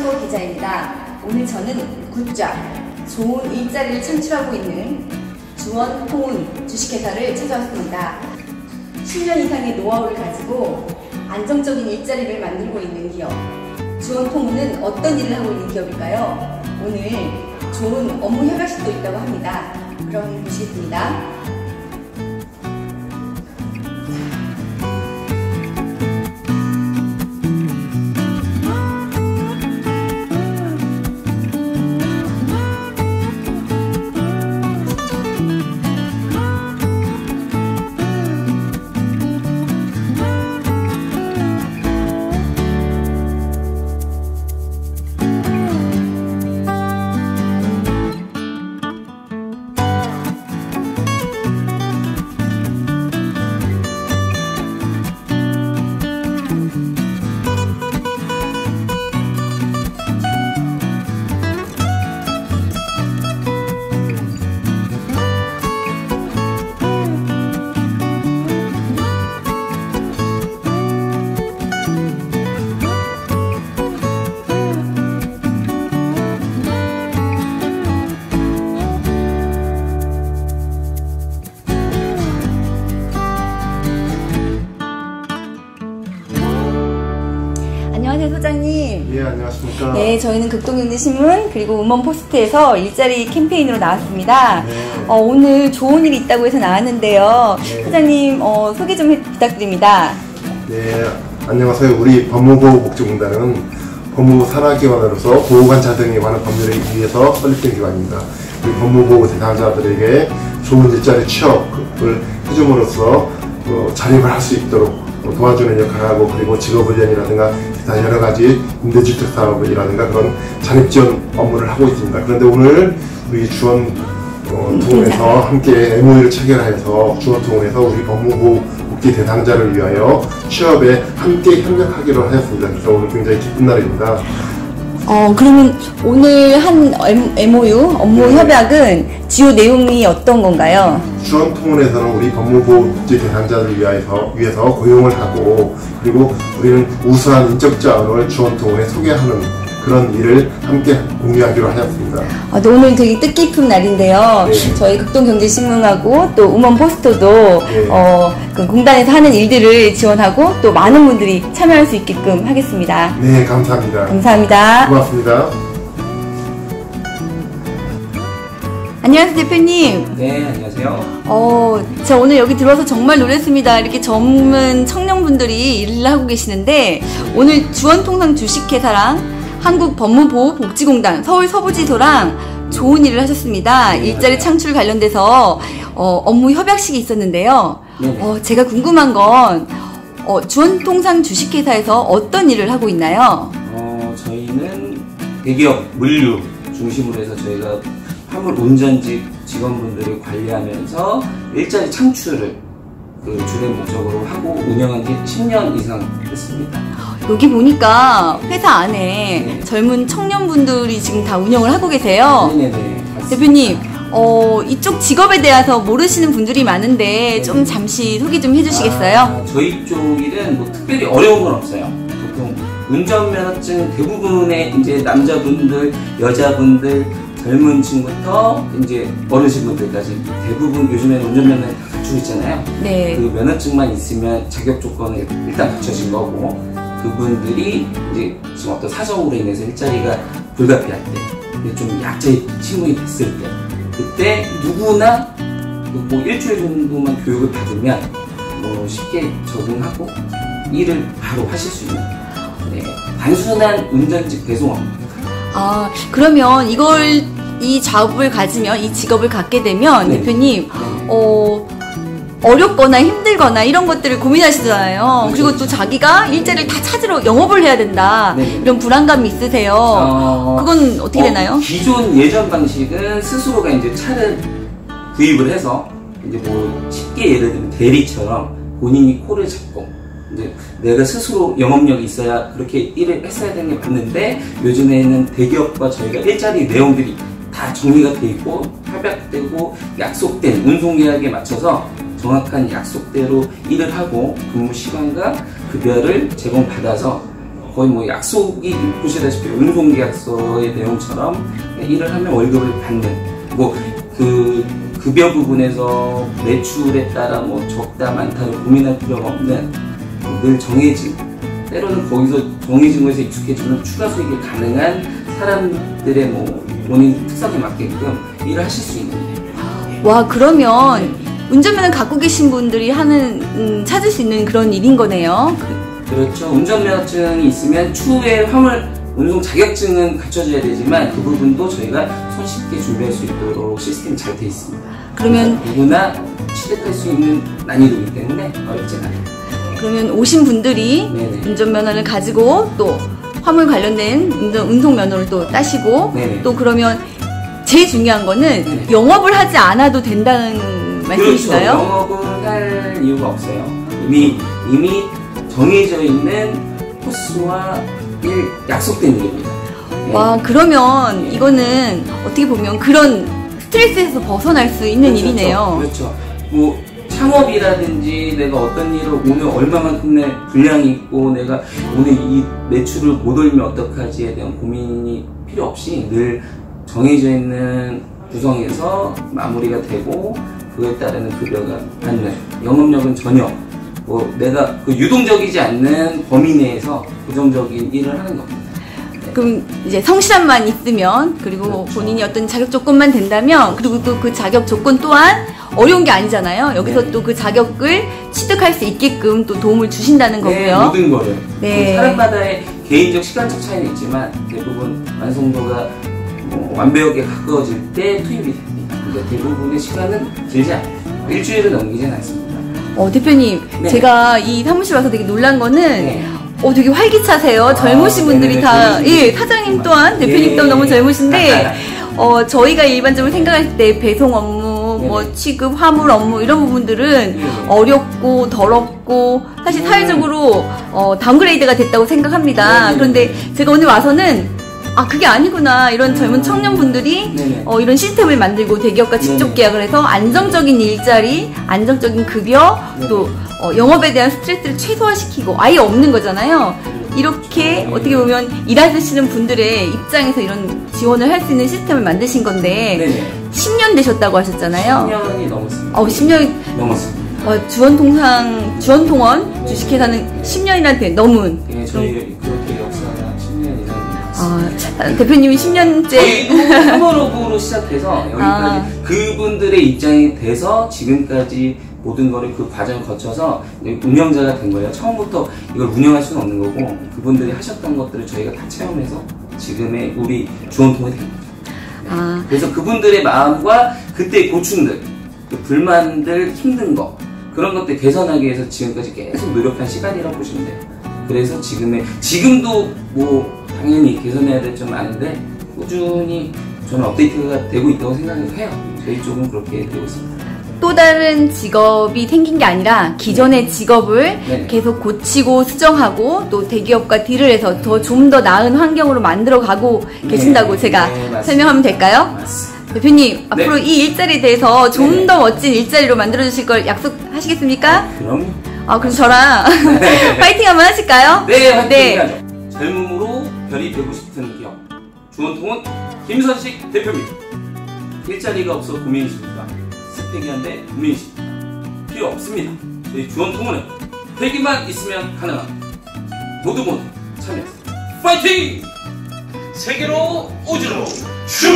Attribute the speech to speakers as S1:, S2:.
S1: 박상보 기자입니다. 오늘 저는 굿잡, 좋은 일자리를 창출하고 있는 주원 통운 주식회사를 찾아왔습니다. 10년 이상의 노하우를 가지고 안정적인 일자리를 만들고 있는 기업, 주원 통운은 어떤 일을 하고 있는 기업일까요? 오늘 좋은 업무 협약식도 있다고 합니다. 그럼 보시겠습니다. 안녕하세요, 소장님.
S2: 예, 안녕하십니까.
S1: 네, 저희는 극동경제신문 그리고 음원포스트에서 일자리 캠페인으로 나왔습니다.
S2: 네.
S1: 오늘 좋은 일이 있다고 해서 나왔는데요.
S2: 네.
S1: 소장님 소개 좀 부탁드립니다.
S2: 네, 안녕하세요. 우리 법무보호복지공단은 법무부 산하기관으로서 보호관찰 등에 관한 법률에 의해서 설립된 기관입니다. 우리 법무보호 대상자들에게 좋은 일자리 취업을 해줌으로써 자립을 할 수 있도록 도와주는 역할을 하고, 그리고 직업훈련이라든가 기타 여러가지 임대주택 사업이라든가 그런 자립지원 업무를 하고 있습니다. 그런데 오늘 우리 주원 통운에서 함께 MOU를 체결해서 주원 통운에서 우리 법무부 복지 대상자를 위하여 취업에 함께 협력하기로 하였습니다. 그래서 오늘 굉장히 기쁜 날입니다.
S1: 그러면 오늘 한 MOU, 업무
S2: 네.
S1: 협약은 주요 내용이 어떤 건가요?
S2: 주원 통운에서는 우리 법무부 복지 대상자를 위해서 고용을 하고, 그리고 우리는 우수한 인적 자원을 주원 통운에 소개하는 그런 일을 함께 공유하기로 하였습니다.
S1: 네, 오늘 되게 뜻깊은 날인데요.
S2: 네.
S1: 저희 극동경제신문하고 또 음원포스터도
S2: 네.
S1: 그 공단에서 하는 일들을 지원하고 또 많은 분들이 참여할 수 있게끔 하겠습니다.
S2: 네, 감사합니다.
S1: 감사합니다.
S2: 고맙습니다.
S1: 안녕하세요, 대표님.
S3: 네, 안녕하세요.
S1: 저 오늘 여기 들어와서 정말 놀랐습니다. 이렇게 젊은 청년분들이 일을 하고 계시는데, 오늘 주원통상 주식회사랑 한국법무보호복지공단 서울 서부지소랑 좋은 일을 하셨습니다.
S3: 네,
S1: 일자리
S3: 맞아요.
S1: 창출 관련돼서 업무 협약식이 있었는데요.
S3: 네네.
S1: 제가 궁금한 건 주원통상 주식회사에서 어떤 일을 하고 있나요?
S3: 저희는 대기업 물류 중심으로 해서 저희가 화물 운전직 직원분들을 관리하면서 일자리 창출을 주된 목적으로 하고 운영한 지 10년 이상 됐습니다.
S1: 여기 보니까 회사 안에
S3: 네.
S1: 젊은 청년분들이 지금 다 운영을 하고 계세요.
S3: 네네네. 맞습니다.
S1: 대표님, 이쪽 직업에 대해서 모르시는 분들이 많은데 좀 잠시 소개 좀 해주시겠어요?
S3: 저희 쪽 일은 뭐 특별히 어려운 건 없어요. 보통 운전면허증 대부분의 이제 남자분들, 여자분들, 젊은 층부터 이제 어르신분들까지 대부분 요즘에는 운전면허 갖추고 있잖아요.
S1: 네.
S3: 그 면허증만 있으면 자격 조건이 일단 갖춰진 거고, 그분들이 이제 지금 어떤 사정으로 인해서 일자리가 불가피할 때, 좀 약자의 친구이 됐을 때, 그때 누구나 뭐 일주일 정도만 교육을 받으면 뭐 쉽게 적응하고 일을 바로 하실 수 있는, 네, 단순한 운전직 배송업입니다.
S1: 그러면 이 작업을 가지면, 이 직업을 갖게 되면,
S3: 네.
S1: 대표님,
S3: 네.
S1: 어렵거나 힘들거나 이런 것들을 고민하시잖아요.
S3: 그렇죠.
S1: 그리고 또 자기가 일자리를 다 찾으러 영업을 해야 된다.
S3: 네.
S1: 이런 불안감이 있으세요. 그건 어떻게 되나요?
S3: 기존 예전 방식은 스스로가 이제 차를 구입을 해서 이제 뭐 쉽게 예를 들면 대리처럼 본인이 코를 잡고 이제 내가 스스로 영업력이 있어야 그렇게 일을 했어야 되는 게 맞는데, 요즘에는 대기업과 저희가 일자리 내용들이 다 정리가 돼 있고 협약되고 약속된 운송계약에 맞춰서 정확한 약속대로 일을 하고 근무 시간과 급여를 제공받아서 거의 뭐 약속이 보시다시피 운송계약서의 내용처럼 일을 하면 월급을 받는 뭐 그 급여 부분에서 매출에 따라 뭐 적다 많다를 고민할 필요가 없는 늘 정해진 때로는 거기서 정해진 것에 익숙해지면 추가 수익이 가능한 사람들의 뭐 본인 특성에 맞게끔 일을 하실 수 있는데.
S1: 와, 그러면 운전면허 갖고 계신 분들이 하는 찾을 수 있는 그런 일인 거네요.
S3: 그렇죠. 운전면허증이 있으면 추후에 화물 운송 자격증은 갖춰져야 되지만 그 부분도 저희가 손쉽게 준비할 수 있도록 시스템이 잘 돼 있습니다.
S1: 그러면
S3: 누구나 취득할 수 있는 난이도이기 때문에 어렵지 않아요.
S1: 그러면 오신 분들이
S3: 네네.
S1: 운전면허를 가지고 또 화물 관련된 운송면허를 또 따시고
S3: 네네.
S1: 또 그러면 제일 중요한 거는
S3: 네네.
S1: 영업을 하지 않아도 된다는 말씀이신가요?
S3: 그렇죠. 영업은 할 이유가 없어요. 이미 정해져 있는 코스와 약속된 일입니다. 네.
S1: 와, 그러면 이거는 어떻게 보면 그런 스트레스에서 벗어날 수 있는
S3: 그렇죠.
S1: 일이네요.
S3: 그렇죠. 뭐 창업이라든지 내가 어떤 일을 오늘 얼마만큼 내 분량이 있고 내가 오늘 이 매출을 못 올리면 어떡하지에 대한 고민이 필요 없이 늘 정해져 있는 구성에서 마무리가 되고 그에 따르는 급여가 받는 영업력은 전혀 뭐 내가 그 유동적이지 않는 범위 내에서 고정적인 일을 하는 겁니다.
S1: 그럼 이제 성실함만 있으면 그리고
S3: 그렇죠.
S1: 본인이 어떤 자격 조건만 된다면 그리고 또 그 자격 조건 또한 어려운 게 아니잖아요. 여기서
S3: 네.
S1: 또 그 자격을 취득할 수 있게끔 또 도움을 주신다는
S3: 네,
S1: 거고요.
S3: 모든 거를.
S1: 네.
S3: 사람마다의 개인적 시간적 차이는 있지만 대부분 완성도가 뭐 완벽에 가까워질 때 투입이 됩니다. 근데 대부분의 시간은 길지 않아요. 일주일을 넘기진 않습니다.
S1: 대표님,
S3: 네.
S1: 제가 이 사무실 와서 되게 놀란 거는
S3: 네.
S1: 되게 활기차세요. 젊으신 분들이
S3: 네네네,
S1: 다,
S3: 젊으신
S1: 예,
S3: 분들.
S1: 사장님 또한, 대표님도
S3: 예.
S1: 너무 젊으신데, 저희가 일반적으로 생각할 때 배송 업무,
S3: 네네.
S1: 뭐 취급, 화물 업무 이런 부분들은
S3: 네네.
S1: 어렵고 더럽고 사실 사회적으로 다운그레이드가 됐다고 생각합니다.
S3: 네네.
S1: 그런데 제가 오늘 와서는 그게 아니구나. 이런 젊은 청년분들이
S3: 네네.
S1: 이런 시스템을 만들고 대기업과 직접
S3: 네네.
S1: 계약을 해서 안정적인 일자리, 안정적인 급여,
S3: 네네.
S1: 또 영업에 대한 스트레스를 최소화시키고 아예 없는 거잖아요. 이렇게 어떻게 보면 일하시는 분들의 입장에서 이런 지원을 할 수 있는 시스템을 만드신 건데
S3: 네네.
S1: 10년 되셨다고 하셨잖아요.
S3: 10년이 넘었습니다.
S1: 10년
S3: 넘었습니다.
S1: 주원통원 주식회사는 10년이나 넘은.
S3: 네, 저희 그렇게 역사가 10년 이상
S1: 대표님이 10년째.
S3: 저희도 사무로부로 시작해서 여기까지 그분들의 입장이 돼서 지금까지 모든 거를 그 과정을 거쳐서 운영자가 된 거예요. 처음부터 이걸 운영할 수는 없는 거고 그분들이 하셨던 것들을 저희가 다 체험해서 지금의 우리 주원통이 된 거죠. 그래서 그분들의 마음과 그때의 고충들, 그 불만들, 힘든 거 그런 것들 개선하기 위해서 지금까지 계속 노력한 시간이라고 보시면 돼요. 그래서 지금도 뭐 당연히 개선해야 될 점 많은데 꾸준히 저는 업데이트가 되고 있다고 생각해요. 저희 쪽은 그렇게 되고 있습니다.
S1: 또 다른 직업이 생긴 게 아니라 기존의 직업을
S3: 네.
S1: 계속 고치고 수정하고 또 대기업과 딜을 해서 좀 더 나은 환경으로 만들어가고 계신다고 제가
S3: 맞습니다.
S1: 설명하면 될까요?
S3: 맞습니다.
S1: 대표님, 앞으로 이 일자리에 대해서 좀 더 멋진 일자리로 만들어주실 걸 약속하시겠습니까?
S3: 그럼요.
S1: 그럼 저랑 파이팅 한번 하실까요?
S3: 네, 화이팅 하죠. 젊음으로 별이 되고 싶은 기업 주원통운 김선식 대표입니다. 일자리가 없어 고민이십니까? 스펙이 한데 고민이십니까? 필요 없습니다. 저희 주원통운은 회기만 있으면 가능합니다. 모두 참여하세요. 파이팅! 세계로 우주로 슈!